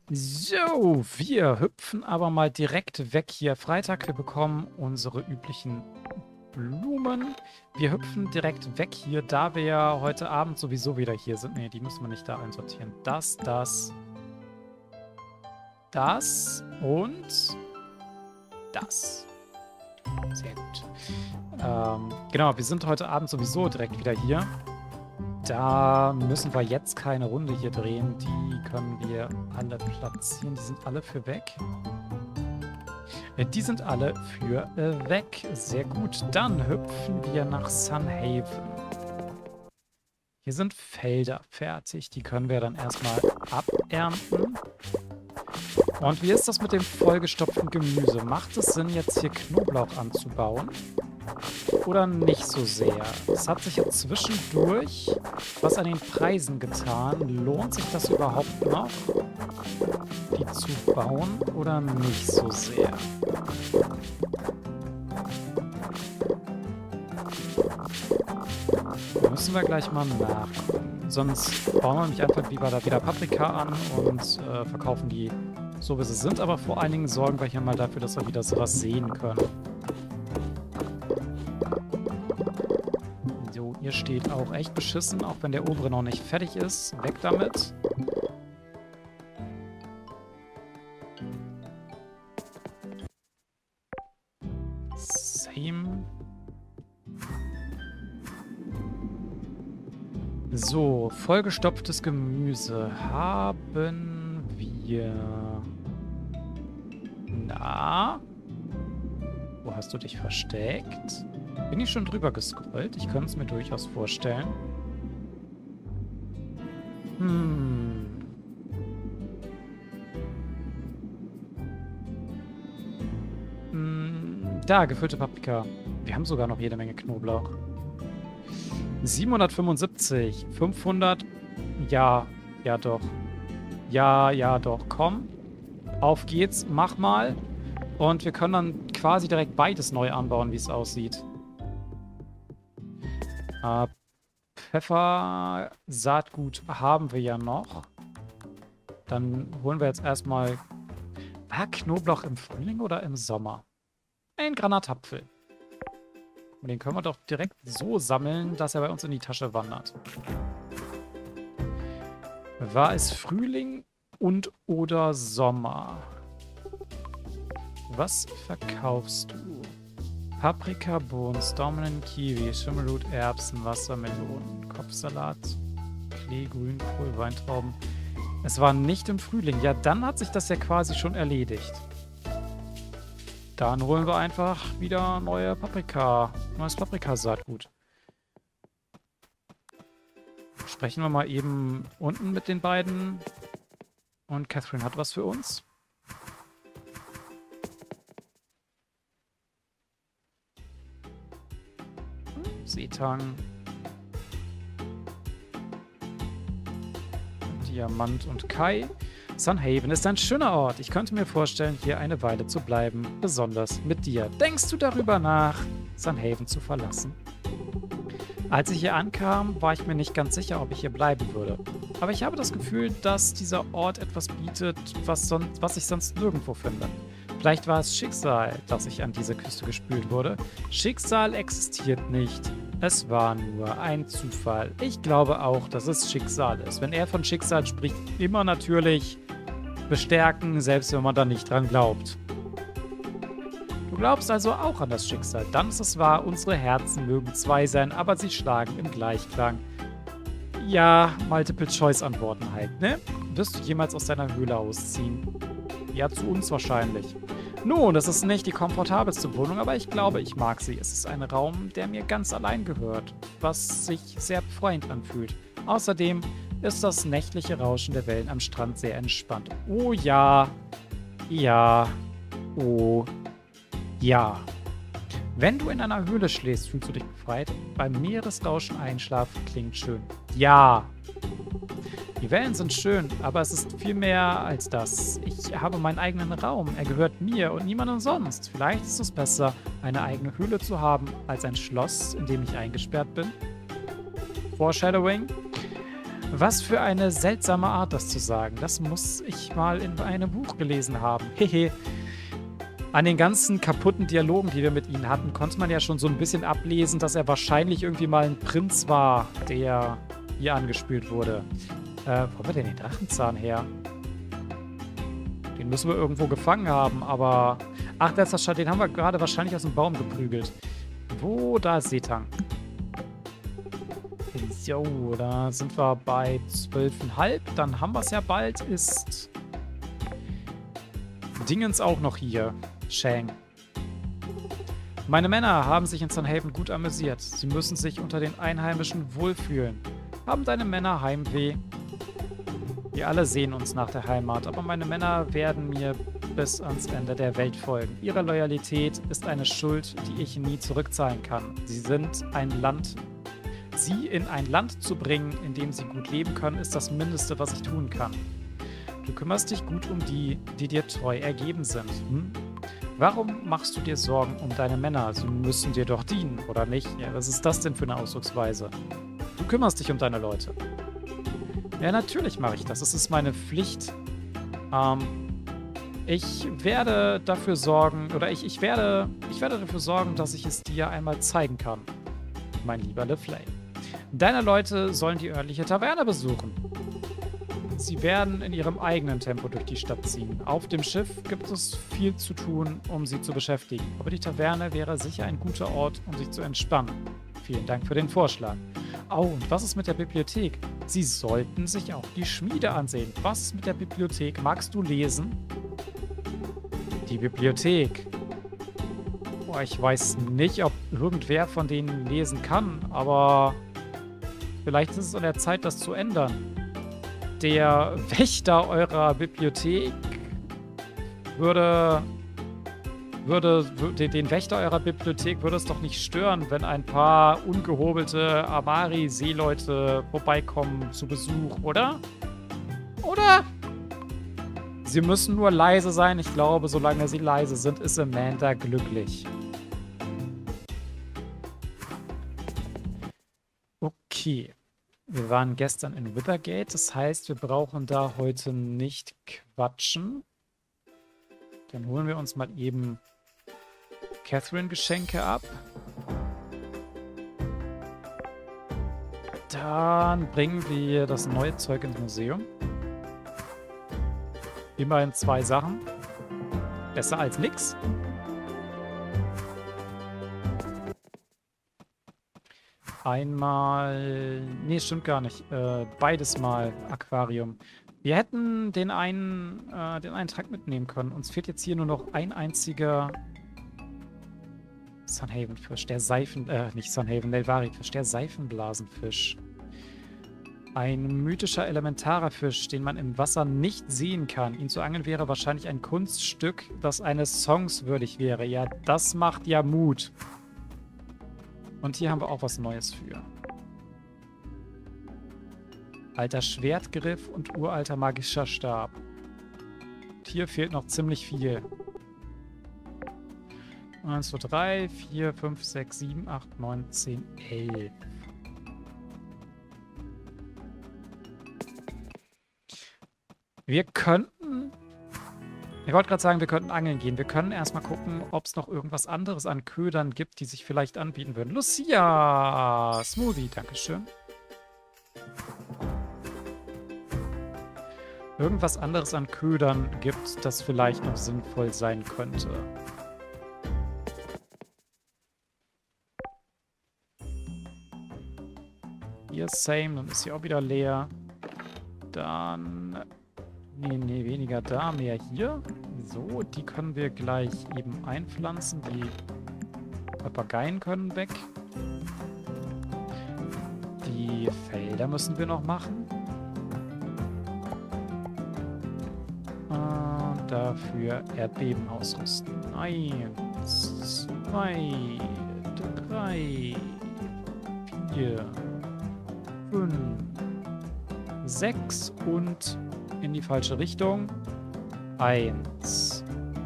So, wir hüpfen aber mal direkt weg hier. Freitag, wir bekommen unsere üblichen Blumen. Wir hüpfen direkt weg hier, da wir ja heute Abend sowieso wieder hier sind. Ne, die müssen wir nicht da einsortieren. Das und das. Sehr gut. Genau, wir sind heute Abend sowieso direkt wieder hier. Da müssen wir jetzt keine Runde hier drehen. Die können wir alle platzieren. Die sind alle für weg. Die sind alle für weg. Sehr gut. Dann hüpfen wir nach Sunhaven. Hier sind Felder fertig. Die können wir dann erstmal abernten. Und wie ist das mit dem vollgestopften Gemüse? Macht es Sinn, jetzt hier Knoblauch anzubauen? Oder nicht so sehr? Es hat sich ja zwischendurch was an den Preisen getan. Lohnt sich das überhaupt noch, die zu bauen? Oder nicht so sehr? Müssen wir gleich mal nachgucken. Sonst bauen wir nämlich einfach wieder Paprika an und verkaufen die so, wie sie sind. Aber vor allen Dingen sorgen wir hier mal dafür, dass wir wieder sowas sehen können. So, ihr steht auch echt beschissen, auch wenn der obere noch nicht fertig ist. Weg damit. Same. So, vollgestopftes Gemüse haben wir. Na? Wo hast du dich versteckt? Bin ich schon drüber gescrollt? Ich könnte es mir durchaus vorstellen. Da, gefüllte Paprika. Wir haben sogar noch jede Menge Knoblauch. 775. 500. Ja, ja doch. Ja, ja doch. Komm. Auf geht's. Mach mal. Und wir können dann quasi direkt beides neu anbauen, wie es aussieht. Pfeffer, Saatgut haben wir ja noch. Dann holen wir jetzt erstmal... War Knoblauch im Frühling oder im Sommer? Ein Granatapfel. Und den können wir doch direkt so sammeln, dass er bei uns in die Tasche wandert. War es Frühling und oder Sommer? Was verkaufst du? Paprika, Bohnen, Stormenden, Kiwi, Schimmelhut, Erbsen, Wassermelonen, Kopfsalat, Klee, Grünkohl, Weintrauben. Es war nicht im Frühling. Ja, dann hat sich das ja quasi schon erledigt. Dann holen wir einfach wieder neues Paprikasaatgut. Sprechen wir mal eben unten mit den beiden. Und Catherine hat was für uns. Seetang. Diamant und Kai. Sunhaven ist ein schöner Ort. Ich könnte mir vorstellen, hier eine Weile zu bleiben. Besonders mit dir. Denkst du darüber nach, Sunhaven zu verlassen? Als ich hier ankam, war ich mir nicht ganz sicher, ob ich hier bleiben würde. Aber ich habe das Gefühl, dass dieser Ort etwas bietet, was ich sonst nirgendwo finde. Vielleicht war es Schicksal, dass ich an diese Küste gespült wurde. Schicksal existiert nicht. Es war nur ein Zufall. Ich glaube auch, dass es Schicksal ist. Wenn er von Schicksal spricht, immer natürlich bestärken, selbst wenn man da nicht dran glaubt. Du glaubst also auch an das Schicksal. Dann ist es wahr, unsere Herzen mögen zwei sein, aber sie schlagen im Gleichklang. Ja, Multiple-Choice-Antworten halt, ne? Wirst du jemals aus deiner Höhle ausziehen? Ja, zu uns wahrscheinlich. Nun, das ist nicht die komfortabelste Wohnung, aber ich glaube, ich mag sie. Es ist ein Raum, der mir ganz allein gehört, was sich sehr befreiend anfühlt. Außerdem ist das nächtliche Rauschen der Wellen am Strand sehr entspannt. Oh ja, ja, oh ja. Wenn du in einer Höhle schläfst, fühlst du dich befreit. Beim Meeresrauschen einschlafen klingt schön. Ja. Die Wellen sind schön, aber es ist viel mehr als das. Ich habe meinen eigenen Raum. Er gehört mir und niemandem sonst. Vielleicht ist es besser, eine eigene Höhle zu haben, als ein Schloss, in dem ich eingesperrt bin. Foreshadowing. Was für eine seltsame Art, das zu sagen. Das muss ich mal in einem Buch gelesen haben. Hehe. An den ganzen kaputten Dialogen, die wir mit ihm hatten, konnte man ja schon so ein bisschen ablesen, dass er wahrscheinlich irgendwie mal ein Prinz war, der hier angespült wurde. Wo haben wir denn den Drachenzahn her? Den müssen wir irgendwo gefangen haben, aber... Ach, den haben wir gerade wahrscheinlich aus dem Baum geprügelt. Wo? Da ist Setang. So, da sind wir bei 12,5. Dann haben wir es ja bald. Ist Dingens auch noch hier. Shang. Meine Männer haben sich in Sunhaven gut amüsiert. Sie müssen sich unter den Einheimischen wohlfühlen. Haben deine Männer Heimweh? Wir alle sehen uns nach der Heimat, aber meine Männer werden mir bis ans Ende der Welt folgen. Ihre Loyalität ist eine Schuld, die ich nie zurückzahlen kann. Sie in ein Land zu bringen, in dem sie gut leben können, ist das Mindeste, was ich tun kann. Du kümmerst dich gut um die, die dir treu ergeben sind. Warum machst du dir Sorgen um deine Männer? Sie müssen dir doch dienen, oder nicht? Ja, was ist das denn für eine Ausdrucksweise? Du kümmerst dich um deine Leute. Ja, natürlich mache ich das. Es ist meine Pflicht. Ich werde dafür sorgen, oder ich werde dafür sorgen, dass ich es dir einmal zeigen kann, mein lieber LeFlame. Deine Leute sollen die örtliche Taverne besuchen. Sie werden in ihrem eigenen Tempo durch die Stadt ziehen. Auf dem Schiff gibt es viel zu tun, um sie zu beschäftigen. Aber die Taverne wäre sicher ein guter Ort, um sich zu entspannen. Vielen Dank für den Vorschlag. Oh, und was ist mit der Bibliothek? Sie sollten sich auch die Schmiede ansehen. Was ist mit der Bibliothek? Magst du lesen? Die Bibliothek. Boah, ich weiß nicht, ob irgendwer von denen lesen kann, aber vielleicht ist es an der Zeit, das zu ändern. Der Wächter eurer Bibliothek den Wächter eurer Bibliothek würde es doch nicht stören, wenn ein paar ungehobelte Amari-Seeleute vorbeikommen zu Besuch, oder? Oder? Sie müssen nur leise sein. Ich glaube, solange sie leise sind, ist Amanda glücklich. Okay. Wir waren gestern in Withergate. Das heißt, wir brauchen da heute nicht quatschen. Dann holen wir uns mal eben Catherine-Geschenke ab. Dann bringen wir das neue Zeug ins Museum. Immerhin 2 Sachen. Besser als nix. Einmal... Nee, stimmt gar nicht. Beides mal Aquarium. Wir hätten den einen Trank mitnehmen können. Uns fehlt jetzt hier nur noch ein einziger Sunhaven-Fisch. Der nicht Sunhaven, Nelvari-Fisch. Der Seifenblasenfisch. Ein mythischer elementarer Fisch, den man im Wasser nicht sehen kann. Ihn zu angeln wäre wahrscheinlich ein Kunststück, das eines Songs würdig wäre. Ja, das macht ja Mut. Und hier haben wir auch was Neues für. Alter Schwertgriff und uralter magischer Stab. Und hier fehlt noch ziemlich viel. 1, 2, 3, 4, 5, 6, 7, 8, 9, 10, 11. Wir könnten... Ich wollte gerade sagen, wir könnten angeln gehen. Wir können erstmal gucken, ob es noch irgendwas anderes an Ködern gibt, die sich vielleicht anbieten würden. Lucia! Smoothie, dankeschön. Irgendwas anderes an Ködern gibt, das vielleicht noch sinnvoll sein könnte. Hier same, dann ist sie auch wieder leer. Dann... Nee, weniger da, mehr hier. So, die können wir gleich eben einpflanzen. Die Papageien können weg. Die Felder müssen wir noch machen. Und dafür Erdbeben ausrüsten. 1, 2, 3, 4, 5, 6 und in die falsche Richtung. 1,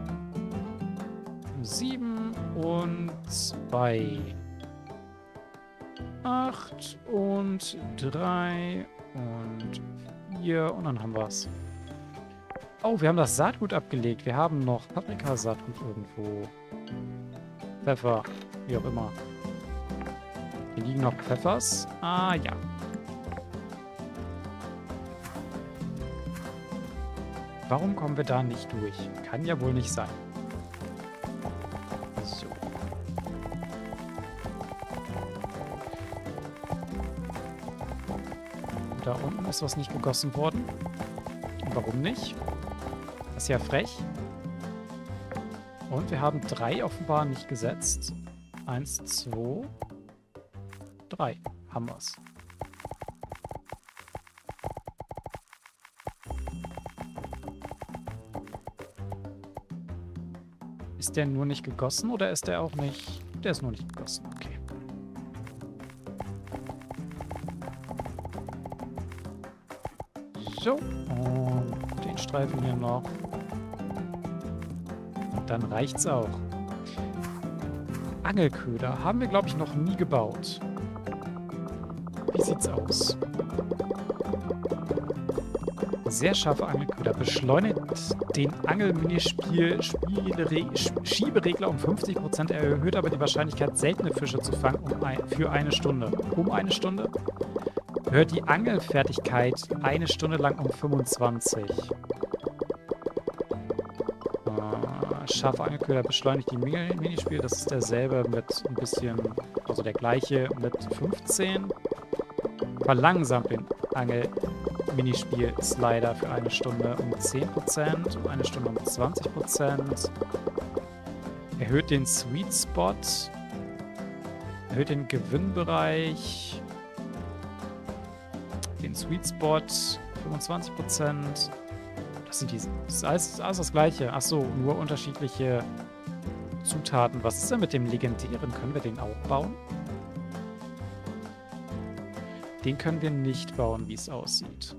7 und 2, 8 und 3 Und 4 und dann haben wir es. Oh, wir haben das Saatgut abgelegt. Wir haben noch Paprikasaatgut irgendwo. Pfeffer, wie auch immer. Hier liegen noch Pfeffers. Ah, ja. Warum kommen wir da nicht durch? Kann ja wohl nicht sein. So. Da unten ist was nicht gegossen worden. Warum nicht? Das ist ja frech. Und wir haben 3 offenbar nicht gesetzt. 1, 2, 3. Haben wir's. Ist der nur nicht gegossen oder ist der auch nicht... Der ist nur nicht gegossen, okay. So, und den Streifen hier noch. Und dann reicht's auch. Angelköder haben wir, glaube ich, noch nie gebaut. Wie sieht's aus? Sehr scharfe Angelköder. Beschleunigt den Angel-Minispiel-Schieberegler um 50%. Erhöht aber die Wahrscheinlichkeit, seltene Fische zu fangen für eine Stunde. Um eine Stunde? Erhöht die Angelfertigkeit eine Stunde lang um 25. Scharfe Angelköder beschleunigt die Minispiel. Das ist derselbe mit ein bisschen, also der gleiche mit 15. Verlangsamt den Angel-Minispiel-Slider für eine Stunde um 10% und eine Stunde um 20%. Erhöht den Sweet Spot. Erhöht den Gewinnbereich. Den Sweet Spot 25%. Das ist alles das Gleiche. Achso, nur unterschiedliche Zutaten. Was ist denn mit dem Legendären? Können wir den auch bauen? Den können wir nicht bauen, wie es aussieht.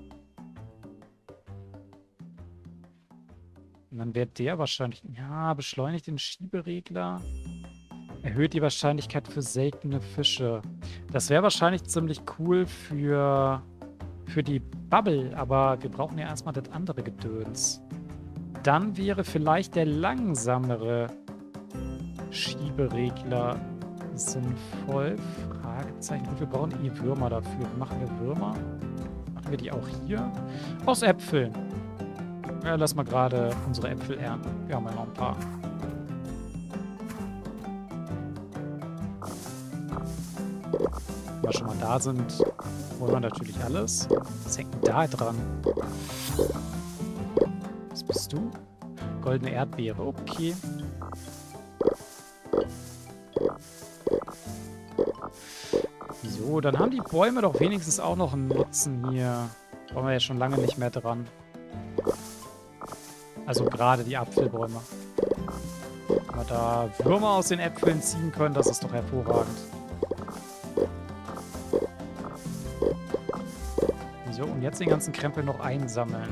Und dann wäre der wahrscheinlich... Ja, beschleunigt den Schieberegler. Erhöht die Wahrscheinlichkeit für seltene Fische. Das wäre wahrscheinlich ziemlich cool für die Bubble, aber wir brauchen ja erstmal das andere Gedöns. Dann wäre vielleicht der langsamere Schieberegler sinnvoll. Fragezeichen. Und wir brauchen Würmer dafür. Machen wir Würmer? Machen wir die auch hier? Aus Äpfeln. Ja, lass mal gerade unsere Äpfel ernten. Wir haben ja noch ein paar. Wenn wir schon mal da sind, wollen wir natürlich alles. Was hängt denn da dran? Was bist du? Goldene Erdbeere, okay. So, dann haben die Bäume doch wenigstens auch noch einen Nutzen hier. Wollen wir ja schon lange nicht mehr dran. Also gerade die Apfelbäume. Wenn wir da Würmer aus den Äpfeln ziehen können, das ist doch hervorragend. So, und jetzt den ganzen Krempel noch einsammeln.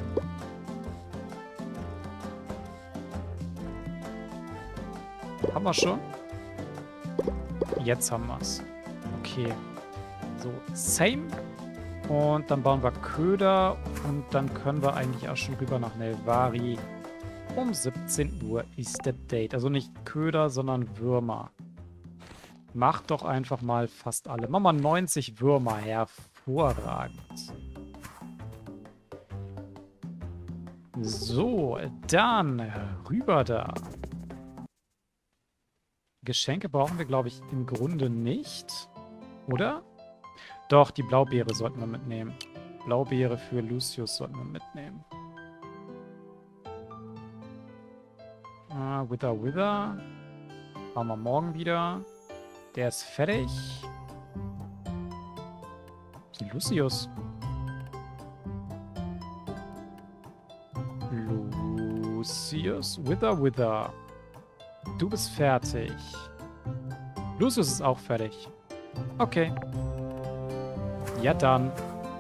Haben wir schon? Jetzt haben wir es. Okay. So, same. Und dann bauen wir Köder und dann können wir eigentlich auch schon rüber nach Nelvari. Um 17 Uhr ist der Date. Also nicht Köder, sondern Würmer. Macht doch einfach mal fast alle. Machen wir 90 Würmer. Hervorragend. So, dann rüber da. Geschenke brauchen wir, glaube ich, im Grunde nicht. Oder? Doch, die Blaubeere sollten wir mitnehmen. Blaubeere für Lucius sollten wir mitnehmen. Wither. Machen wir morgen wieder. Der ist fertig. Die Lucius. Lucius. Wither. Du bist fertig. Lucius ist auch fertig. Okay. Ja dann.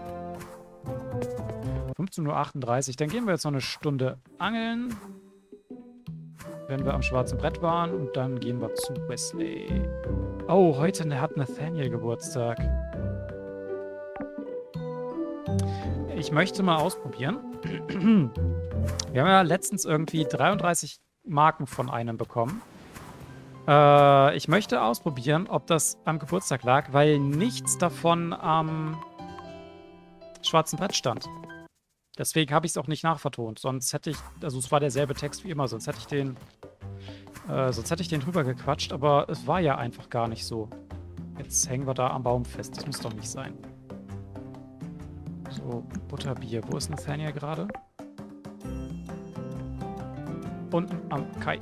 15:38 Uhr. Dann gehen wir jetzt noch eine Stunde angeln. Wenn wir am schwarzen Brett waren. Und dann gehen wir zu Wesley. Oh, heute hat Nathaniel Geburtstag. Ich möchte mal ausprobieren. Wir haben ja letztens irgendwie 33 Marken von einem bekommen. Ich möchte ausprobieren, ob das am Geburtstag lag, weil nichts davon am schwarzen Brett stand. Deswegen habe ich es auch nicht nachvertont. Sonst hätte ich, also es war derselbe Text wie immer, sonst hätte ich den drüber gequatscht, aber es war ja einfach gar nicht so. Jetzt hängen wir da am Baum fest. Das muss doch nicht sein. So, Butterbier. Wo ist Nathaniel gerade? Unten am Kai.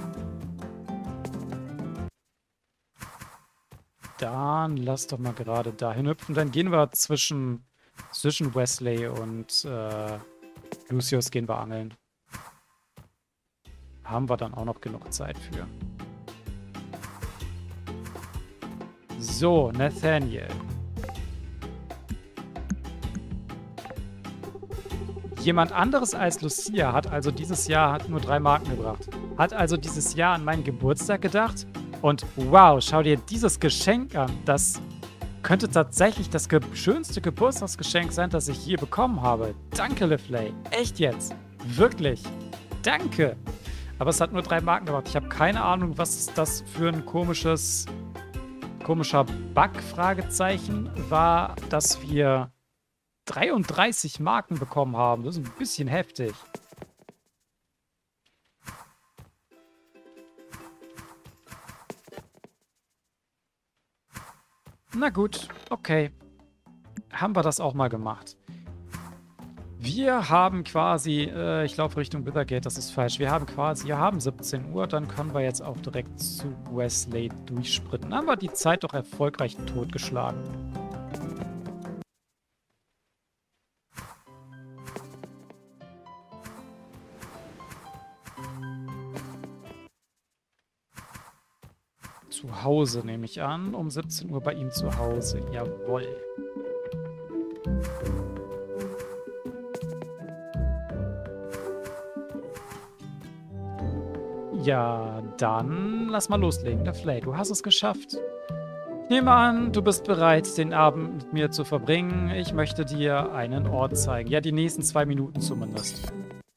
Dann lass doch mal gerade dahin hüpfen. Dann gehen wir zwischen Wesley und Lucius gehen wir angeln. Haben wir dann auch noch genug Zeit für. So, Nathaniel. Jemand anderes als Lucia hat also dieses Jahr nur 3 Marken gebracht. Hat also dieses Jahr an meinen Geburtstag gedacht. Und wow, schau dir dieses Geschenk an. Das könnte tatsächlich das schönste Geburtstagsgeschenk sein, das ich je bekommen habe. Danke, Livley. Echt jetzt. Wirklich. Danke. Aber es hat nur 3 Marken gebracht. Ich habe keine Ahnung, was das für ein komischer Bug, Fragezeichen, war, dass wir 33 Marken bekommen haben. Das ist ein bisschen heftig. Na gut, okay. Haben wir das auch mal gemacht. Wir haben quasi, ich laufe Richtung Withergate, das ist falsch. Wir haben 17 Uhr, dann können wir jetzt auch direkt zu Wesley durchsprinten. Haben wir die Zeit doch erfolgreich totgeschlagen. Zu Hause, nehme ich an. Um 17 Uhr bei ihm zu Hause. Jawohl. Ja, dann lass mal loslegen. Livley, du hast es geschafft. Ich nehme an, du bist bereit, den Abend mit mir zu verbringen. Ich möchte dir einen Ort zeigen. Ja, die nächsten 2 Minuten zumindest.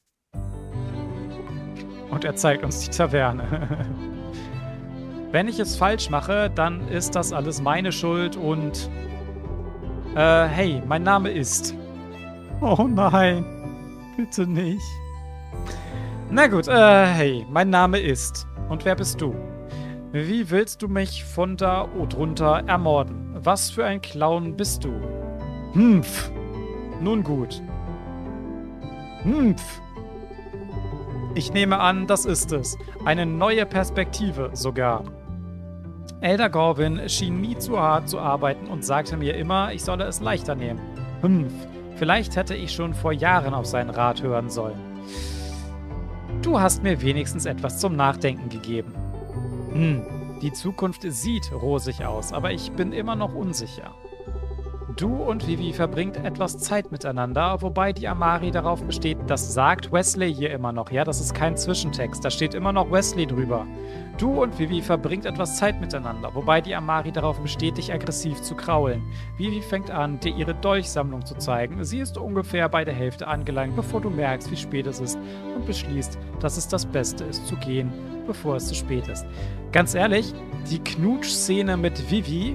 Und er zeigt uns die Taverne. Wenn ich es falsch mache, dann ist das alles meine Schuld und... hey, mein Name ist... Oh nein, bitte nicht. Na gut, hey, mein Name ist... Und wer bist du? Wie willst du mich von da drunter ermorden? Was für ein Clown bist du? Humph. Nun gut. Humph. Ich nehme an, das ist es. Eine neue Perspektive sogar. Elder Gorwin schien nie zu hart zu arbeiten und sagte mir immer, ich solle es leichter nehmen. Vielleicht hätte ich schon vor Jahren auf seinen Rat hören sollen. Du hast mir wenigstens etwas zum Nachdenken gegeben. Die Zukunft sieht rosig aus, aber ich bin immer noch unsicher. Du und Vivi verbringt etwas Zeit miteinander, wobei die Amari darauf besteht, das sagt Wesley hier immer noch, ja, das ist kein Zwischentext, da steht immer noch Wesley drüber. Du und Vivi verbringt etwas Zeit miteinander, wobei die Amari darauf besteht, dich aggressiv zu kraulen. Vivi fängt an, dir ihre Dolchsammlung zu zeigen. Sie ist ungefähr bei der Hälfte angelangt, bevor du merkst, wie spät es ist und beschließt, dass es das Beste ist, zu gehen, bevor es zu spät ist. Ganz ehrlich, die Knutsch-Szene mit Vivi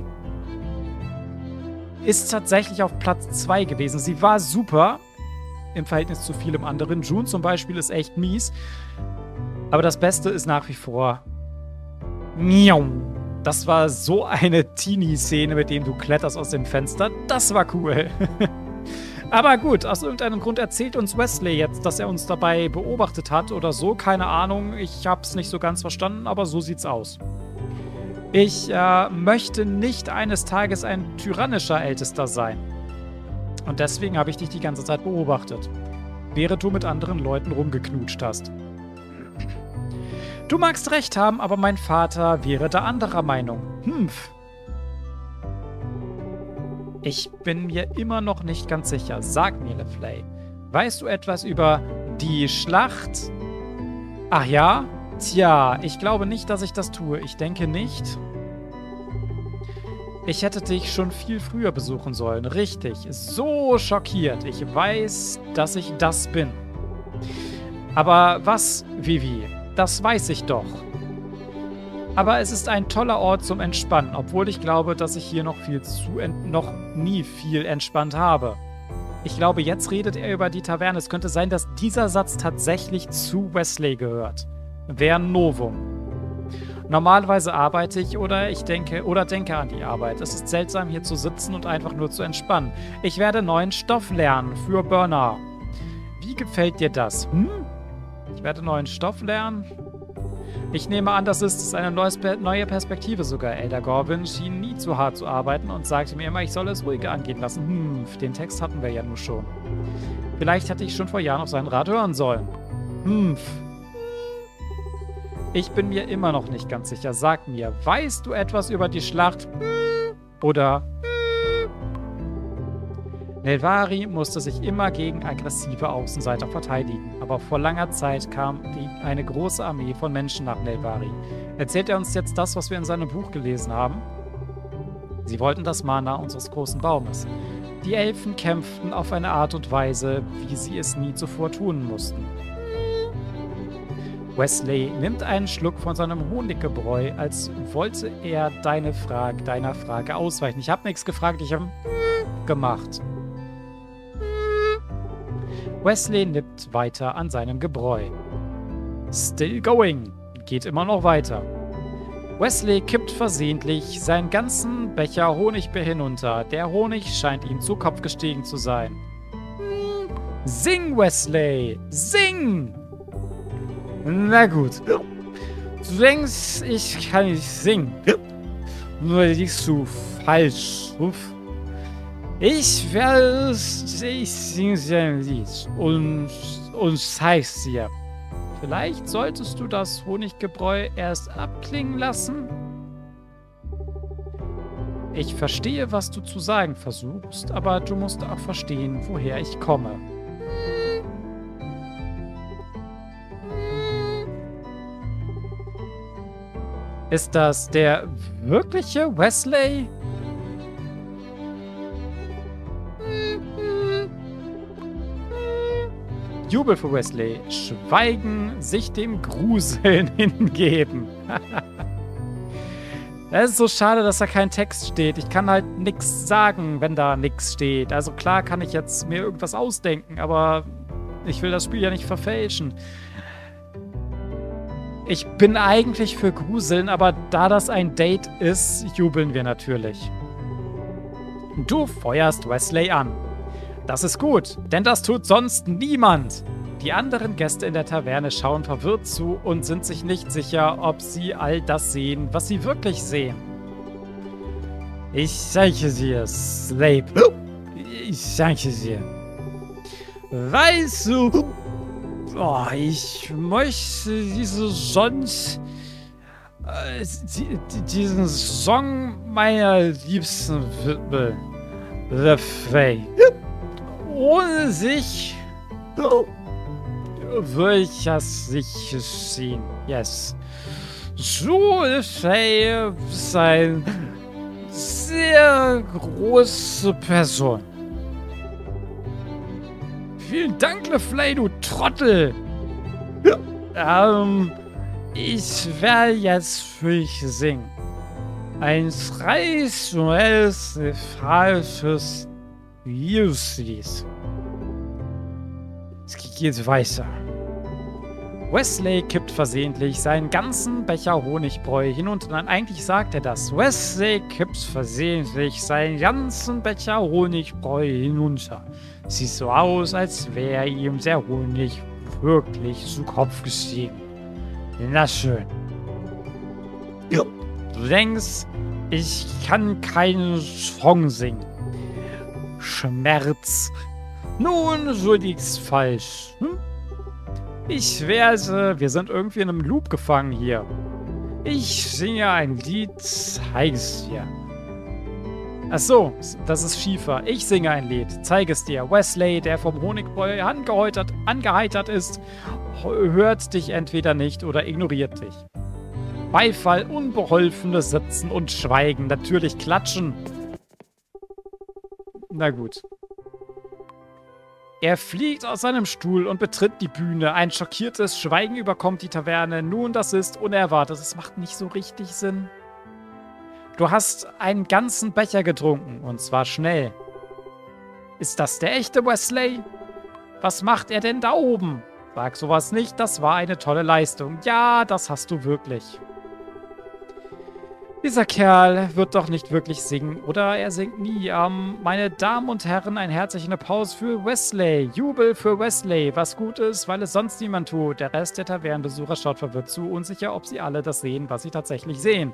ist tatsächlich auf Platz 2 gewesen. Sie war super im Verhältnis zu vielem anderen. June zum Beispiel ist echt mies. Aber das Beste ist nach wie vor... Miau. Das war so eine Teenie-Szene, mit dem du kletterst aus dem Fenster. Das war cool. Aber gut, aus irgendeinem Grund erzählt uns Wesley jetzt, dass er uns dabei beobachtet hat oder so. Keine Ahnung, ich hab's nicht so ganz verstanden, aber so sieht's aus. Ich möchte nicht eines Tages ein tyrannischer Ältester sein. Und deswegen habe ich dich die ganze Zeit beobachtet, während du mit anderen Leuten rumgeknutscht hast. Du magst recht haben, aber mein Vater wäre da anderer Meinung. Ich bin mir immer noch nicht ganz sicher. Sag mir, Livley, weißt du etwas über die Schlacht? Ach ja? Tja, ich glaube nicht, dass ich das tue. Ich denke nicht. Ich hätte dich schon viel früher besuchen sollen. Richtig. So schockiert. Ich weiß, dass ich das bin. Aber was, Vivi? Das weiß ich doch. Aber es ist ein toller Ort zum Entspannen, obwohl ich glaube, dass ich hier noch nie viel entspannt habe. Ich glaube, jetzt redet er über die Taverne. Es könnte sein, dass dieser Satz tatsächlich zu Wesley gehört. Wäre ein Novum. Normalerweise arbeite ich oder denke an die Arbeit. Es ist seltsam, hier zu sitzen und einfach nur zu entspannen. Ich werde neuen Stoff lernen für Burner. Wie gefällt dir das? Ich werde neuen Stoff lernen? Ich nehme an, das ist eine neue Perspektive sogar. Elder Gorvin schien nie zu hart zu arbeiten und sagte mir immer, ich soll es ruhiger angehen lassen. Den Text hatten wir ja nur schon. Vielleicht hätte ich schon vor Jahren auf seinen Rat hören sollen. Ich bin mir immer noch nicht ganz sicher. Sag mir, weißt du etwas über die Schlacht? Oder? Nelvari musste sich immer gegen aggressive Außenseiter verteidigen, aber vor langer Zeit kam eine große Armee von Menschen nach Nelvari. Erzählt er uns jetzt das, was wir in seinem Buch gelesen haben? Sie wollten das Mana unseres großen Baumes. Die Elfen kämpften auf eine Art und Weise, wie sie es nie zuvor tun mussten. Wesley nimmt einen Schluck von seinem Honiggebräu, als wollte er deiner Frage ausweichen. Ich habe nichts gefragt, ich habe gemacht. Wesley nippt weiter an seinem Gebräu. Still going. Geht immer noch weiter. Wesley kippt versehentlich seinen ganzen Becher Honigbeer hinunter. Der Honig scheint ihm zu Kopf gestiegen zu sein. Sing, Wesley! Sing! Na gut. Du denkst, ich kann nicht singen. Nur liegst du falsch. Ich singe dir ein Lied und zeig's dir. Vielleicht solltest du das Honiggebräu erst abklingen lassen? Ich verstehe, was du zu sagen versuchst, aber du musst auch verstehen, woher ich komme. Ist das der wirkliche Wesley? Jubel für Wesley. Schweigen, sich dem Gruseln hingeben. Es ist so schade, dass da kein Text steht. Ich kann halt nichts sagen, wenn da nichts steht. Also klar kann ich jetzt mir irgendwas ausdenken, aber ich will das Spiel ja nicht verfälschen. Ich bin eigentlich für Gruseln, aber da das ein Date ist, jubeln wir natürlich. Du feuerst Wesley an. Das ist gut, denn das tut sonst niemand. Die anderen Gäste in der Taverne schauen verwirrt zu und sind sich nicht sicher, ob sie all das sehen, was sie wirklich sehen. Ich danke dir, Slave. Ich danke dir. Weißt du, ich möchte diesen Song meiner Liebsten widmen. Refrain. Ohne sich würde ich das nicht sehen. Yes. So ist eine sehr große Person. Vielen Dank, LeFlay, du Trottel. Ich werde jetzt für dich singen. Ein traditionelles, falsches Lied. Es geht weiter. Wesley kippt versehentlich seinen ganzen Becher Honigbräu hinunter. Nein, eigentlich sagt er das. Wesley kippt versehentlich seinen ganzen Becher Honigbräu hinunter. Sieht so aus, als wäre ihm der Honig wirklich zu Kopf gestiegen. Na schön. Ja. Du denkst, ich kann keinen Song singen. Schmerz. Nun, so liegt's falsch. Wir sind irgendwie in einem Loop gefangen hier. Ich singe ein Lied, zeige es dir. Ach so, das ist Schiefer. Ich singe ein Lied, zeige es dir. Wesley, der vom Honigbräu angeheitert ist, hört dich entweder nicht oder ignoriert dich. Beifall, unbeholfenes Sitzen und Schweigen. Natürlich klatschen. Na gut. Er fliegt aus seinem Stuhl und betritt die Bühne. Ein schockiertes Schweigen überkommt die Taverne. Nun, das ist unerwartet. Es macht nicht so richtig Sinn. Du hast einen ganzen Becher getrunken. Und zwar schnell. Ist das der echte Wesley? Was macht er denn da oben? Sag sowas nicht. Das war eine tolle Leistung. Ja, das hast du wirklich. Dieser Kerl wird doch nicht wirklich singen. Oder er singt nie. Meine Damen und Herren, ein herzlichen Applaus für Wesley. Jubel für Wesley. Was gut ist, weil es sonst niemand tut. Der Rest der Tavernenbesucher schaut verwirrt zu, unsicher, ob sie alle das sehen, was sie tatsächlich sehen.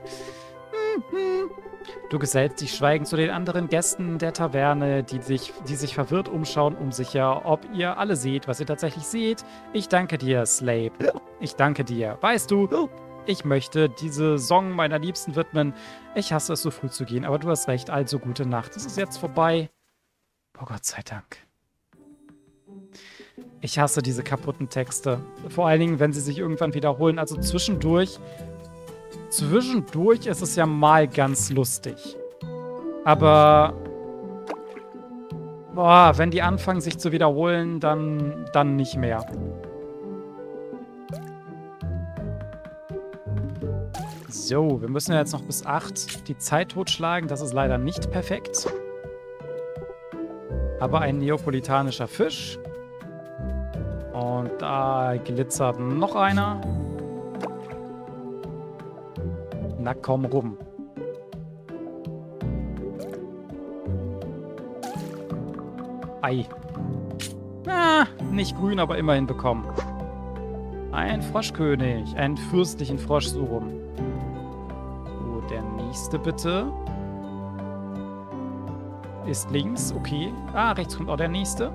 Du gesellst dich schweigend zu den anderen Gästen der Taverne, die sich verwirrt umschauen, unsicher, ob ihr alle seht, was ihr tatsächlich seht. Ich danke dir, Slave. Ich danke dir. Weißt du, ich möchte diese Song meiner Liebsten widmen. Ich hasse es, so früh zu gehen, aber du hast recht. Also gute Nacht. Es ist jetzt vorbei. Oh Gott sei Dank. Ich hasse diese kaputten Texte. Vor allen Dingen, wenn sie sich irgendwann wiederholen. Also zwischendurch ist es ja mal ganz lustig. Aber boah, wenn die anfangen, sich zu wiederholen, dann nicht mehr. So, wir müssen ja jetzt noch bis 8 die Zeit totschlagen. Das ist leider nicht perfekt. Aber ein neapolitanischer Fisch. Und da glitzert noch einer. Na komm rum. Ei. Ah, nicht grün, aber immerhin bekommen. Ein Froschkönig. Einen fürstlichen Frosch, so rum. So, der nächste bitte. Ist links, okay. Ah, rechts kommt auch der nächste.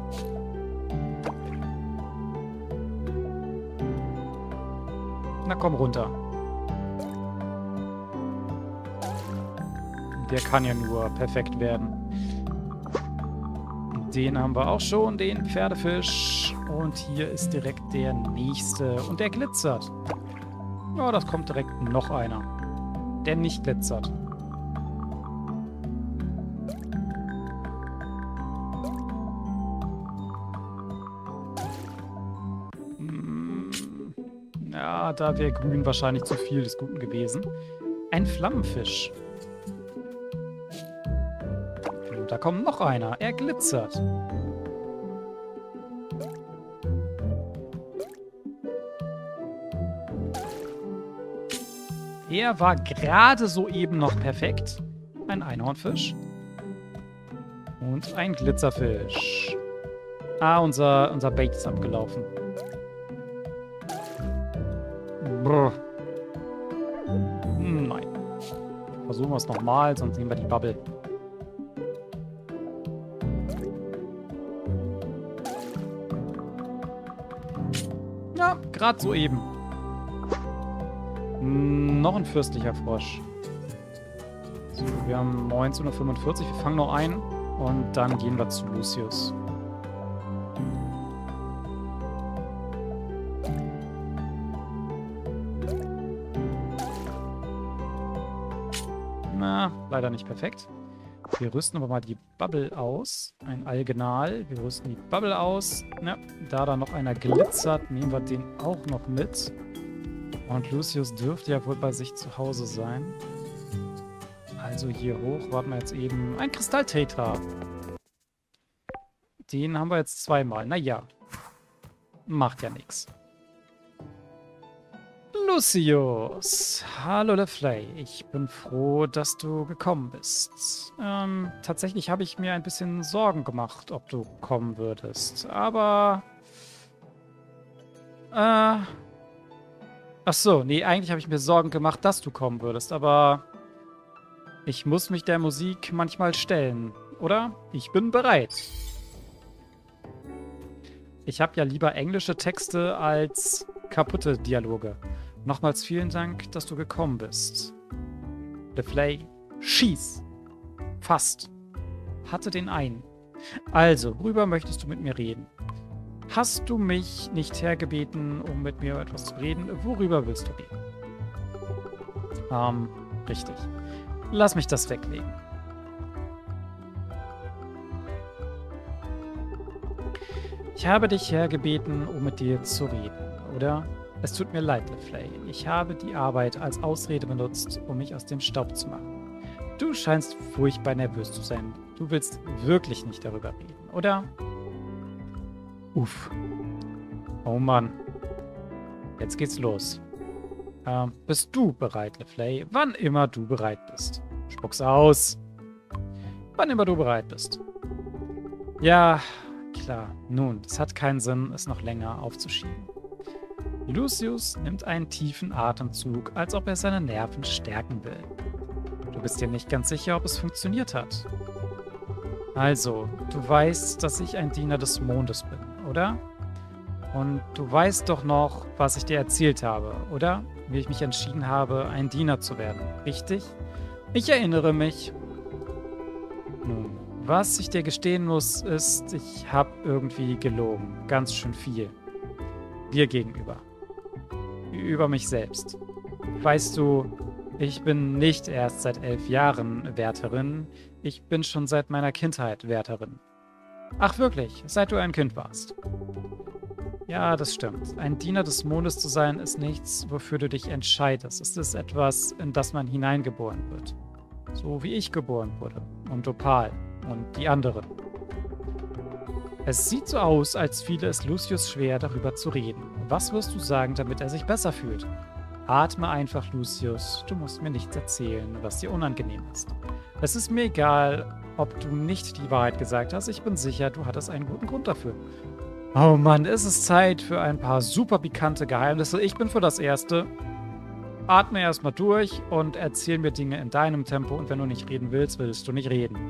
Na komm runter. Der kann ja nur perfekt werden. Den haben wir auch schon, den Pferdefisch. Und hier ist direkt der nächste. Und der glitzert. Ja, das kommt direkt noch einer. Der nicht glitzert. Ja, da wäre grün wahrscheinlich zu viel des Guten gewesen. Ein Flammenfisch. Da kommt noch einer. Er glitzert. Er war gerade soeben noch perfekt. Ein Einhornfisch. Und ein Glitzerfisch. Ah, unser Bait ist abgelaufen. Brr. Nein. Versuchen wir es nochmal, sonst nehmen wir die Bubble. Ja, gerade soeben. Noch ein fürstlicher Frosch. So, wir haben 19:45 Uhr. Wir fangen noch ein und dann gehen wir zu Lucius. Na, leider nicht perfekt. Wir rüsten aber mal die Bubble aus. Ein Algenal. Wir rüsten die Bubble aus. Ja, da dann noch einer glitzert, nehmen wir den auch noch mit. Und Lucius dürfte ja wohl bei sich zu Hause sein. Also hier hoch warten wir jetzt eben ein Kristalltetra. Den haben wir jetzt zweimal. Naja. Macht ja nichts. Lucius. Hallo Leflay. Ich bin froh, dass du gekommen bist. Tatsächlich habe ich mir ein bisschen Sorgen gemacht, ob du kommen würdest. Aber... Ach so, nee, eigentlich habe ich mir Sorgen gemacht, dass du kommen würdest, aber ich muss mich der Musik manchmal stellen, oder? Ich bin bereit. Ich habe ja lieber englische Texte als kaputte Dialoge. Nochmals vielen Dank, dass du gekommen bist. Leflay, schieß! Fast. Hatte den einen. Also, worüber möchtest du mit mir reden? Hast du mich nicht hergebeten, um mit mir etwas zu reden? Worüber willst du reden? Richtig. Lass mich das weglegen. Ich habe dich hergebeten, um mit dir zu reden, oder? Es tut mir leid, LeFlay. Ich habe die Arbeit als Ausrede benutzt, um mich aus dem Staub zu machen. Du scheinst furchtbar nervös zu sein. Du willst wirklich nicht darüber reden, oder? Uff. Oh Mann. Jetzt geht's los. Bist du bereit, LeFlay? Wann immer du bereit bist. Spuck's aus. Wann immer du bereit bist. Ja, klar. Nun, es hat keinen Sinn, es noch länger aufzuschieben. Lucius nimmt einen tiefen Atemzug, als ob er seine Nerven stärken will. Du bist dir nicht ganz sicher, ob es funktioniert hat. Also, du weißt, dass ich ein Diener des Mondes bin, oder? Und du weißt doch noch, was ich dir erzählt habe, oder? Wie ich mich entschieden habe, ein Diener zu werden, richtig? Ich erinnere mich. Nun, was ich dir gestehen muss, ist, ich habe irgendwie gelogen. Ganz schön viel. Dir gegenüber. Über mich selbst. Weißt du, ich bin nicht erst seit 11 Jahren Wärterin. Ich bin schon seit meiner Kindheit Wärterin. Ach wirklich, seit du ein Kind warst. Ja, das stimmt. Ein Diener des Mondes zu sein, ist nichts, wofür du dich entscheidest. Es ist etwas, in das man hineingeboren wird. So wie ich geboren wurde. Und Opal. Und die anderen. Es sieht so aus, als fiele es Lucius schwer, darüber zu reden. Was wirst du sagen, damit er sich besser fühlt? Atme einfach, Lucius. Du musst mir nichts erzählen, was dir unangenehm ist. Es ist mir egal, ob du nicht die Wahrheit gesagt hast. Ich bin sicher, du hattest einen guten Grund dafür. Oh Mann, es ist Zeit für ein paar super pikante Geheimnisse. Ich bin für das Erste. Atme erstmal durch und erzähl mir Dinge in deinem Tempo. Und wenn du nicht reden willst, willst du nicht reden.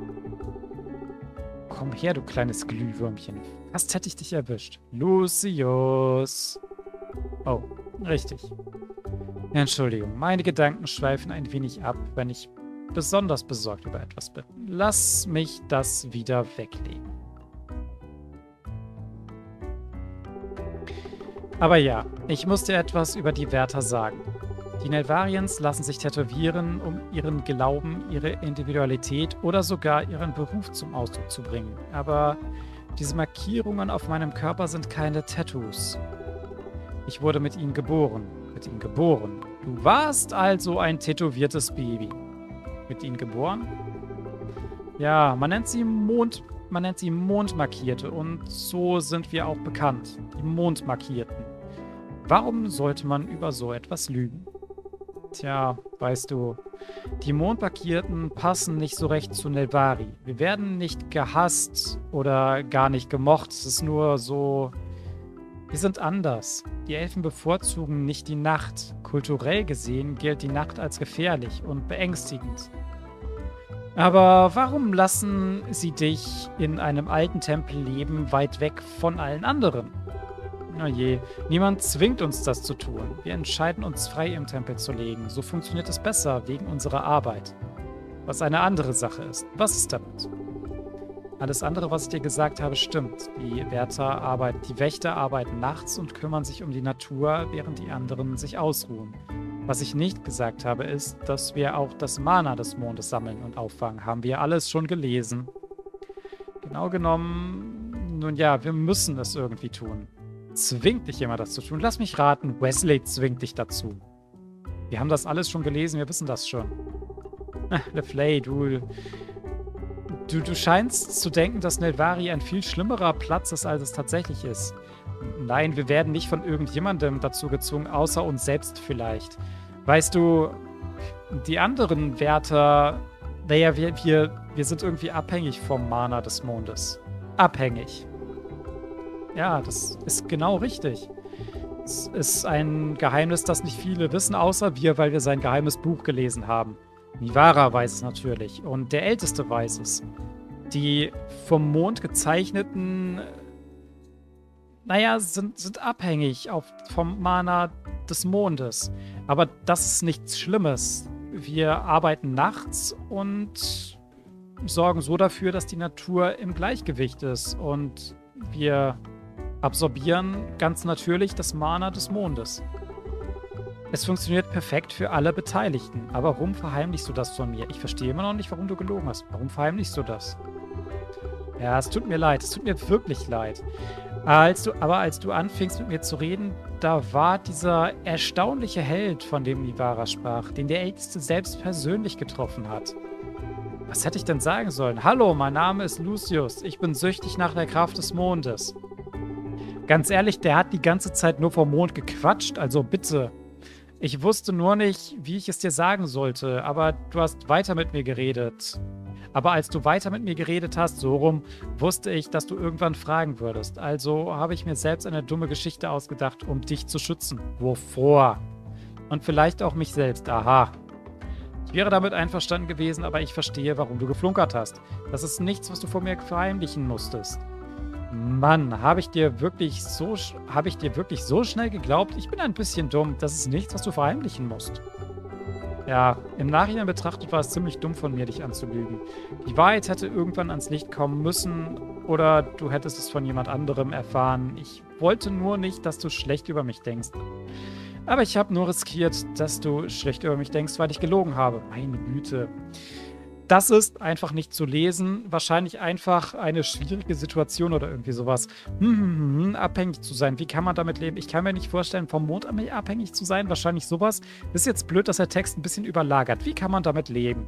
Komm her, du kleines Glühwürmchen. Fast hätte ich dich erwischt. Lucius. Oh, richtig. Entschuldigung, meine Gedanken schweifen ein wenig ab, wenn ich besonders besorgt über etwas bin. Lass mich das wieder weglegen. Aber ja, ich muss dir etwas über die Wärter sagen. Die Nelvarians lassen sich tätowieren, um ihren Glauben, ihre Individualität oder sogar ihren Beruf zum Ausdruck zu bringen. Aber diese Markierungen auf meinem Körper sind keine Tattoos. Ich wurde mit ihnen geboren. Mit ihnen geboren. Du warst also ein tätowiertes Baby. Mit ihnen geboren? Ja, man nennt sie Mondmarkierte und so sind wir auch bekannt. Die Mondmarkierten. Warum sollte man über so etwas lügen? Tja, weißt du, die Mondmarkierten passen nicht so recht zu Nelvari. Wir werden nicht gehasst oder gar nicht gemocht. Es ist nur so... Wir sind anders. Die Elfen bevorzugen nicht die Nacht. Kulturell gesehen gilt die Nacht als gefährlich und beängstigend. Aber warum lassen sie dich in einem alten Tempel leben, weit weg von allen anderen? Na je, niemand zwingt uns das zu tun. Wir entscheiden uns frei im Tempel zu leben. So funktioniert es besser wegen unserer Arbeit. Was eine andere Sache ist. Was ist damit? Alles andere, was ich dir gesagt habe, stimmt. Die Wächter arbeiten nachts und kümmern sich um die Natur, während die anderen sich ausruhen. Was ich nicht gesagt habe, ist, dass wir auch das Mana des Mondes sammeln und auffangen. Haben wir alles schon gelesen. Genau genommen, nun ja, wir müssen es irgendwie tun. Zwingt dich jemand das zu tun? Lass mich raten, Wesley zwingt dich dazu. Wir haben das alles schon gelesen, wir wissen das schon. LeFlay, du scheinst zu denken, dass Nelvari ein viel schlimmerer Platz ist, als es tatsächlich ist. Nein, wir werden nicht von irgendjemandem dazu gezwungen, außer uns selbst vielleicht. Weißt du, die anderen Wärter, naja, wir sind irgendwie abhängig vom Mana des Mondes. Abhängig. Ja, das ist genau richtig. Es ist ein Geheimnis, das nicht viele wissen, außer wir, weil wir sein geheimes Buch gelesen haben. Nivara weiß es natürlich und der Älteste weiß es. Die vom Mond gezeichneten, naja, sind abhängig vom Mana des Mondes. Aber das ist nichts Schlimmes. Wir arbeiten nachts und sorgen so dafür, dass die Natur im Gleichgewicht ist. Und wir absorbieren ganz natürlich das Mana des Mondes. Es funktioniert perfekt für alle Beteiligten. Aber warum verheimlichst du das von mir? Ich verstehe immer noch nicht, warum du gelogen hast. Warum verheimlichst du das? Ja, es tut mir leid. Es tut mir wirklich leid. Als du anfingst, mit mir zu reden, da war dieser erstaunliche Held, von dem Nivara sprach, den der Älteste selbst persönlich getroffen hat. Was hätte ich denn sagen sollen? Hallo, mein Name ist Lucius. Ich bin süchtig nach der Kraft des Mondes. Ganz ehrlich, der hat die ganze Zeit nur vom Mond gequatscht, also bitte. Ich wusste nur nicht, wie ich es dir sagen sollte, aber du hast weiter mit mir geredet. Aber als du weiter mit mir geredet hast, so rum, wusste ich, dass du irgendwann fragen würdest. Also habe ich mir selbst eine dumme Geschichte ausgedacht, um dich zu schützen. Wovor? Und vielleicht auch mich selbst. Aha. Ich wäre damit einverstanden gewesen, aber ich verstehe, warum du geflunkert hast. Das ist nichts, was du vor mir verheimlichen musstest. Mann, habe ich dir wirklich so schnell geglaubt? Ich bin ein bisschen dumm. Das ist nichts, was du verheimlichen musst. Ja, im Nachhinein betrachtet war es ziemlich dumm von mir, dich anzulügen. Die Wahrheit hätte irgendwann ans Licht kommen müssen oder du hättest es von jemand anderem erfahren. Ich wollte nur nicht, dass du schlecht über mich denkst. Aber ich habe nur riskiert, dass du schlecht über mich denkst, weil ich gelogen habe. Meine Güte. Das ist einfach nicht zu lesen. Wahrscheinlich einfach eine schwierige Situation oder irgendwie sowas. Abhängig zu sein. Wie kann man damit leben? Ich kann mir nicht vorstellen, vom Mond abhängig zu sein. Wahrscheinlich sowas. Ist jetzt blöd, dass der Text ein bisschen überlagert. Wie kann man damit leben?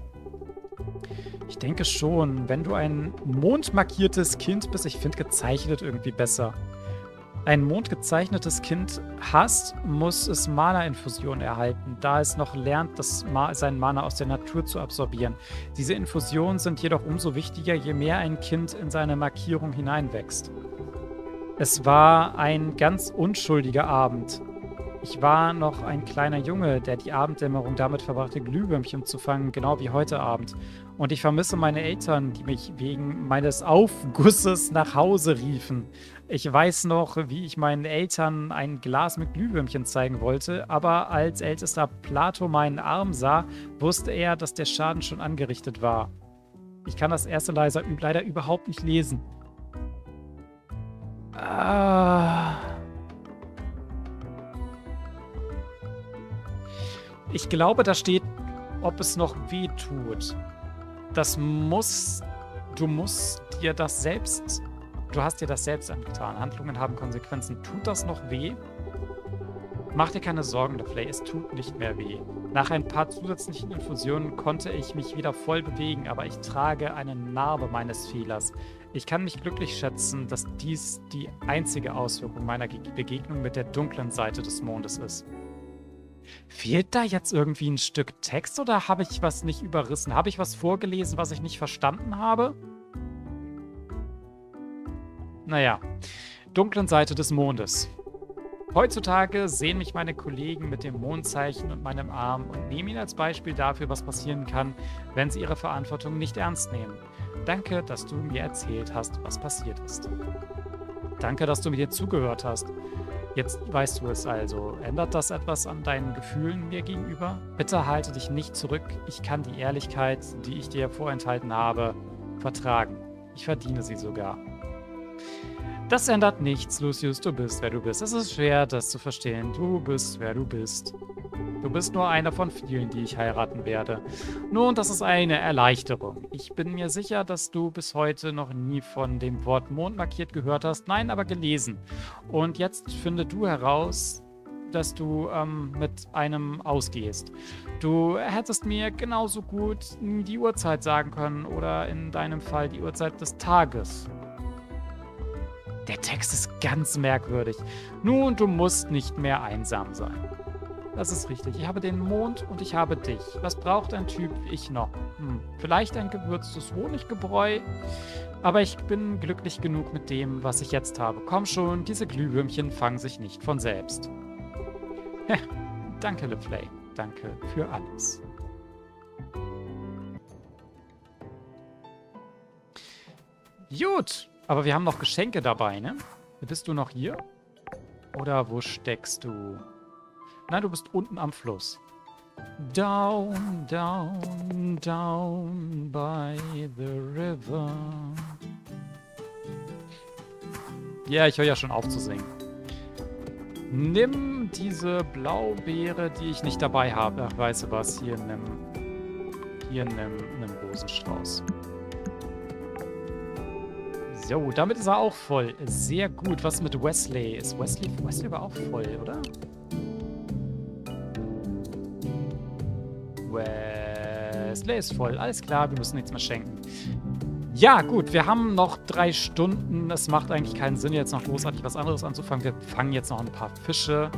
Ich denke schon, wenn du ein mondmarkiertes Kind bist, ich finde gezeichnet irgendwie besser. Ein mondgezeichnetes Kind hast, muss es Mana-Infusion erhalten, da es noch lernt, sein Mana aus der Natur zu absorbieren. Diese Infusionen sind jedoch umso wichtiger, je mehr ein Kind in seine Markierung hineinwächst. Es war ein ganz unschuldiger Abend. Ich war noch ein kleiner Junge, der die Abenddämmerung damit verbrachte, Glühwürmchen zu fangen, genau wie heute Abend. Und ich vermisse meine Eltern, die mich wegen meines Aufgusses nach Hause riefen. Ich weiß noch, wie ich meinen Eltern ein Glas mit Glühwürmchen zeigen wollte, aber als ältester Plato meinen Arm sah, wusste er, dass der Schaden schon angerichtet war. Ich kann das erste leider überhaupt nicht lesen. Ich glaube, da steht, ob es noch weh tut. Du musst dir das selbst... Du hast dir das selbst angetan. Handlungen haben Konsequenzen. Tut das noch weh? Mach dir keine Sorgen, LeFlay. Es tut nicht mehr weh. Nach ein paar zusätzlichen Infusionen konnte ich mich wieder voll bewegen, aber ich trage eine Narbe meines Fehlers. Ich kann mich glücklich schätzen, dass dies die einzige Auswirkung meiner Begegnung mit der dunklen Seite des Mondes ist. Fehlt da jetzt irgendwie ein Stück Text oder habe ich was nicht überrissen? Habe ich was vorgelesen, was ich nicht verstanden habe? Naja, dunklen Seite des Mondes. Heutzutage sehen mich meine Kollegen mit dem Mondzeichen und meinem Arm und nehmen ihn als Beispiel dafür, was passieren kann, wenn sie ihre Verantwortung nicht ernst nehmen. Danke, dass du mir erzählt hast, was passiert ist. Danke, dass du mir zugehört hast. Jetzt weißt du es also. Ändert das etwas an deinen Gefühlen mir gegenüber? Bitte halte dich nicht zurück. Ich kann die Ehrlichkeit, die ich dir vorenthalten habe, vertragen. Ich verdiene sie sogar. Das ändert nichts, Lucius. Du bist, wer du bist. Es ist schwer, das zu verstehen. Du bist, wer du bist. Du bist nur einer von vielen, die ich heiraten werde. Nun, das ist eine Erleichterung. Ich bin mir sicher, dass du bis heute noch nie von dem Wort Mond markiert gehört hast. Nein, aber gelesen. Und jetzt finde du heraus, dass du mit einem ausgehst. Du hättest mir genauso gut die Uhrzeit sagen können oder in deinem Fall die Uhrzeit des Tages. Der Text ist ganz merkwürdig. Nun, du musst nicht mehr einsam sein. Das ist richtig. Ich habe den Mond und ich habe dich. Was braucht ein Typ wie ich noch? Vielleicht ein gewürztes Honiggebräu? Aber ich bin glücklich genug mit dem, was ich jetzt habe. Komm schon, diese Glühwürmchen fangen sich nicht von selbst. Danke, LeFlay. Danke für alles. Gut. Aber wir haben noch Geschenke dabei, ne? Bist du noch hier? Oder wo steckst du? Nein, du bist unten am Fluss. Down, down, down by the river. Ja, ich höre ja schon auf zu singen. Nimm und diese Blaubeere, die ich nicht dabei habe. Ach, weißt du was? Hier nimm einen Rosenstrauß. So, damit ist er auch voll. Sehr gut. Was mit Wesley? Ist Wesley aber auch voll, oder? Wesley ist voll. Alles klar, wir müssen nichts mehr schenken. Ja, gut, wir haben noch 3 Stunden. Es macht eigentlich keinen Sinn, jetzt noch großartig was anderes anzufangen. Wir fangen jetzt noch ein paar Fische.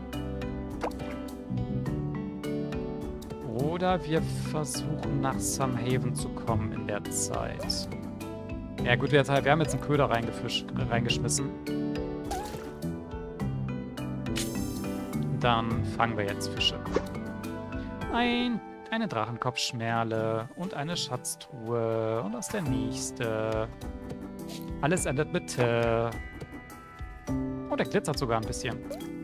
Oder wir versuchen nach Sunhaven zu kommen in der Zeit. Ja gut, wir haben jetzt einen Köder reingeschmissen. Dann fangen wir jetzt Fische. Eine Drachenkopfschmerle und eine Schatztruhe. Und das ist der nächste. Alles endet mit T. Oh, der glitzert sogar ein bisschen.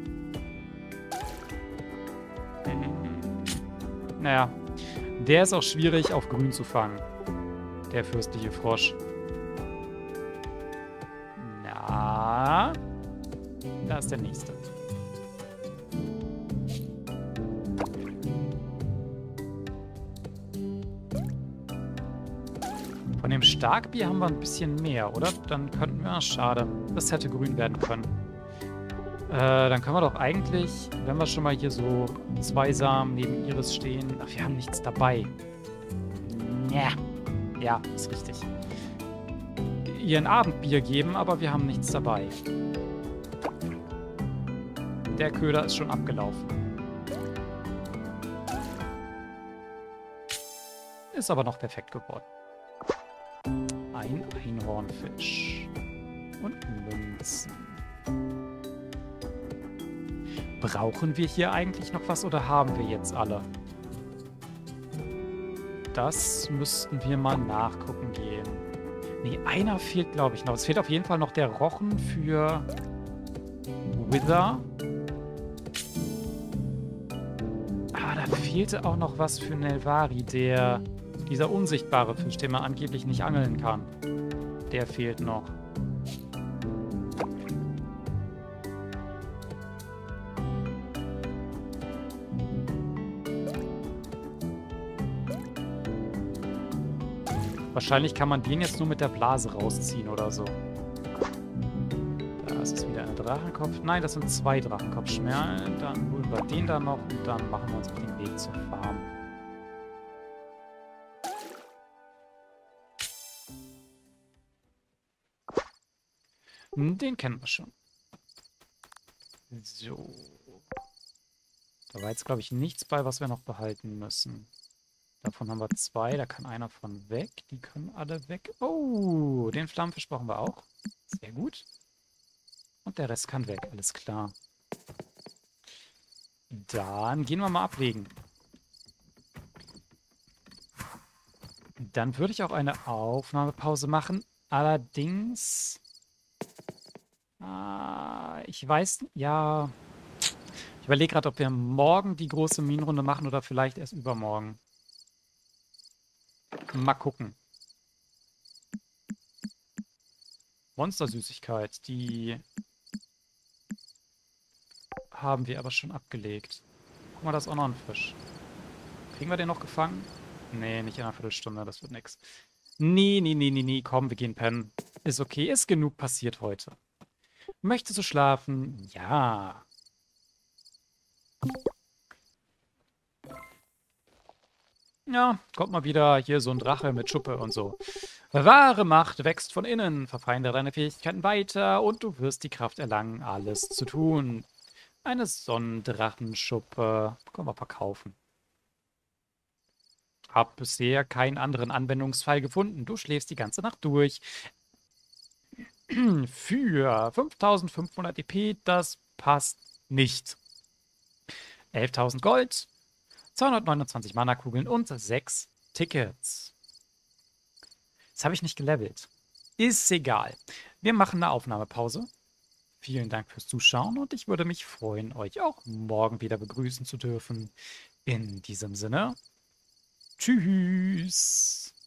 Naja, der ist auch schwierig auf grün zu fangen. Der fürstliche Frosch. Na, da ist der nächste. Von dem Starkbier haben wir ein bisschen mehr, oder? Dann könnten wir... Schade, das hätte grün werden können. Dann können wir doch eigentlich, wenn wir schon mal hier so zweisam neben Iris stehen... Ach, wir haben nichts dabei. Ja, ist richtig. Ihr ein Abendbier geben, aber wir haben nichts dabei. Der Köder ist schon abgelaufen. Ist aber noch perfekt geworden. Ein Einhornfisch. Und Münzen. Brauchen wir hier eigentlich noch was oder haben wir jetzt alle? Das müssten wir mal nachgucken gehen. Nee, einer fehlt, glaube ich, noch. Es fehlt auf jeden Fall noch der Rochen für Wither. Ah, da fehlte auch noch was für Nelvari, dieser unsichtbare Fisch, den man angeblich nicht angeln kann. Der fehlt noch. Wahrscheinlich kann man den jetzt nur mit der Blase rausziehen oder so. Da ist es wieder eine Drachenkopf. Nein, das sind 2 Drachenkopfschmerlen. Dann holen wir den da noch und dann machen wir uns auf den Weg zur Farm. Den kennen wir schon. So. Da war jetzt, glaube ich, nichts bei, was wir noch behalten müssen. Davon haben wir 2, da kann einer von weg. Die können alle weg. Oh, den Flammenfisch brauchen wir auch. Sehr gut. Und der Rest kann weg, alles klar. Dann gehen wir mal ablegen. Dann würde ich auch eine Aufnahmepause machen. Allerdings... ich weiß... Ja... Ich überlege gerade, ob wir morgen die große Minenrunde machen oder vielleicht erst übermorgen. Mal gucken. Monstersüßigkeit, die haben wir aber schon abgelegt. Guck mal, da ist auch noch ein Fisch. Kriegen wir den noch gefangen? Nee, nicht in einer Viertelstunde, das wird nix. Nee, komm, wir gehen pennen. Ist okay, ist genug passiert heute. Möchtest du schlafen? Ja. Ja, kommt mal wieder hier so ein Drache mit Schuppe und so. Wahre Macht wächst von innen, verfeinere deine Fähigkeiten weiter und du wirst die Kraft erlangen, alles zu tun. Eine Sonnendrachenschuppe. Können wir verkaufen. Hab bisher keinen anderen Anwendungsfall gefunden. Du schläfst die ganze Nacht durch. Für 5500 EP, das passt nicht. 11.000 Gold. 229 Mana-Kugeln und 6 Tickets. Das habe ich nicht gelevelt. Ist egal. Wir machen eine Aufnahmepause. Vielen Dank fürs Zuschauen und ich würde mich freuen, euch auch morgen wieder begrüßen zu dürfen. In diesem Sinne, tschüss.